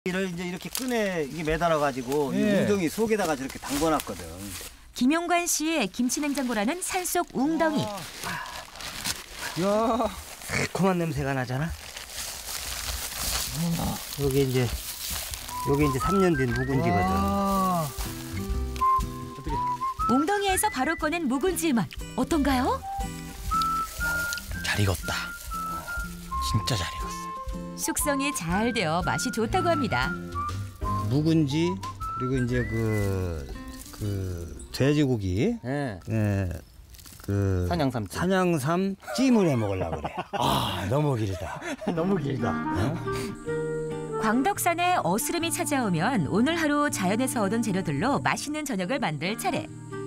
이를 이제 이렇게 끈에 이게 매달아 가지고 이 웅덩이 속에다가 저렇게 담궈놨거든. 김용관 씨의 김치냉장고라는 산속 웅덩이. 야, 새콤한 냄새가 나잖아. 여기 이제 3년 된 묵은지거든. 웅덩이에서 바로 꺼낸 묵은지의 맛 어떤가요? 잘 익었다. 진짜 잘 익었어. 숙성이 잘 되어 맛이 좋다고 합니다. 묵은지 그리고 이제 그 돼지고기, 그 산양삼 찜을 해 먹으려고 그래. 아, 너무 길다. 너무 길다. 광덕산에 어스름이 찾아오면 오늘 하루 자연에서 얻은 재료들로 맛있는 저녁을 만들 차례.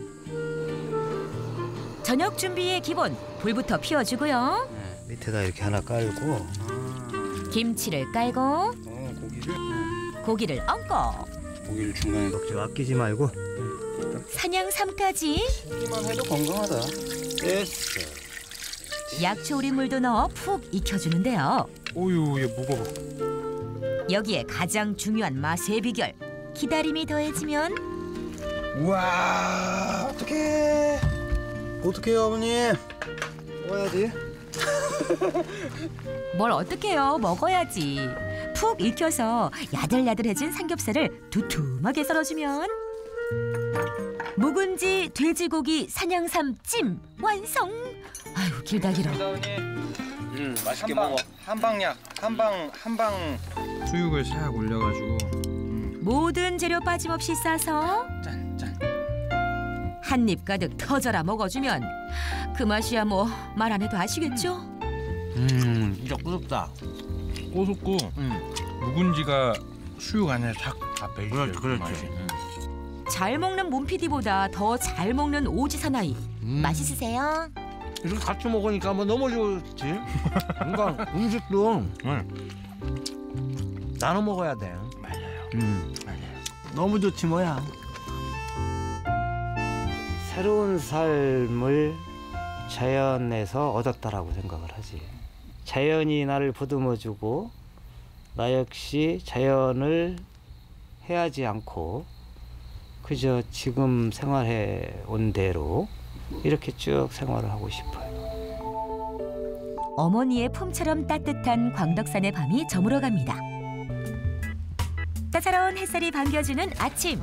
저녁 준비의 기본, 불부터 피워주고요. 밑에다 이렇게 하나 깔고 김치를 깔고 고기를 얹고 고기를 중간에 넣지 아끼지 말고 산양삼까지 이만 해도 건강하다. 됐어. 약초 우린 물도 넣어 푹 익혀주는데요. 오유, 얘 무거워. 여기에 가장 중요한 맛의 비결, 기다림이 더해지면 우와, 어떡해요, 어머님? 먹어야지. 뭘 어떡해요, 먹어야지. 푹 익혀서 야들야들해진 삼겹살을 두툼하게 썰어주면 묵은지, 돼지고기, 산양삼 찜 완성. 아유, 길다 길어. 맛있게 먹어. 한방약, 한방. 수육을 싹 올려가지고. 모든 재료 빠짐없이 싸서 짠. 한 입 가득 터져라 먹어주면 그 맛이야 뭐 말 안 해도 아시겠죠? 진짜 부럽다. 고소고 묵은지가 수육 안에 싹다 배있어요. 그렇지. 잘 먹는 몸피디보다 더 잘 먹는 오지 사나이. 맛있으세요? 이렇게 같이 먹으니까 뭐 너무 좋지. 뭔가 음식도 나눠 먹어야 돼. 맞아요. 너무 좋지 뭐야. 새로운 삶을 자연에서 얻었다라고 생각을 하지. 자연이 나를 보듬어주고 나 역시 자연을 해하지 않고 그저 지금 생활해 온 대로 이렇게 쭉 생활을 하고 싶어요. 어머니의 품처럼 따뜻한 광덕산의 밤이 저물어갑니다. 따사로운 햇살이 반겨주는 아침.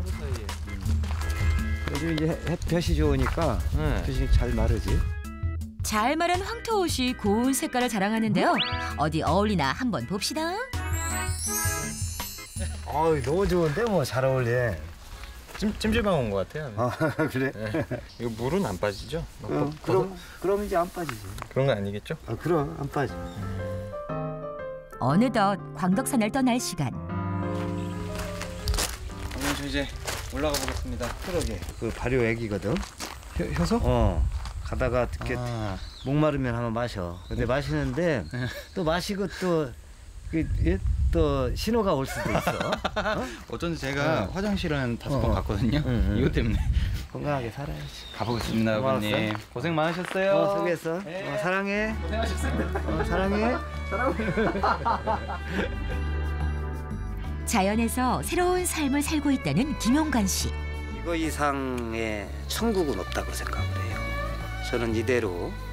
요즘 이제 햇볕이 좋으니까 햇볕이 잘 마르지. 잘 마른 황토옷이 고운 색깔을 자랑하는데요. 어디 어울리나 한번 봅시다. 너무 좋은데 뭐 잘 어울려. 찜질방 온 것 같아요. 그래? 네. 이거 물은 안 빠지죠? 그럼 이제 안 빠지지. 그런 거 아니겠죠? 그럼 안 빠져. 어느덧 광덕산을 떠날 시간. 어머님, 저 이제 올라가 보겠습니다. 그러게. 그 발효 액이거든. 혀서? 가다가 이렇게 목마르면 한번 마셔. 근데 마시는데 또 마시고 또 신호가 올 수도 있어. 어쩐지 제가 화장실은 5번 갔거든요. 이것 때문에. 건강하게 살아야지. 가보겠습니다, 고마웠어요. 아버님. 고생 많으셨어요. 수고했어. 사랑해. 고생하셨습니다. 사랑해. 자연에서 새로운 삶을 살고 있다는 김용관 씨. 이거 이상의 천국은 없다고 생각을 해요. 저는 이대로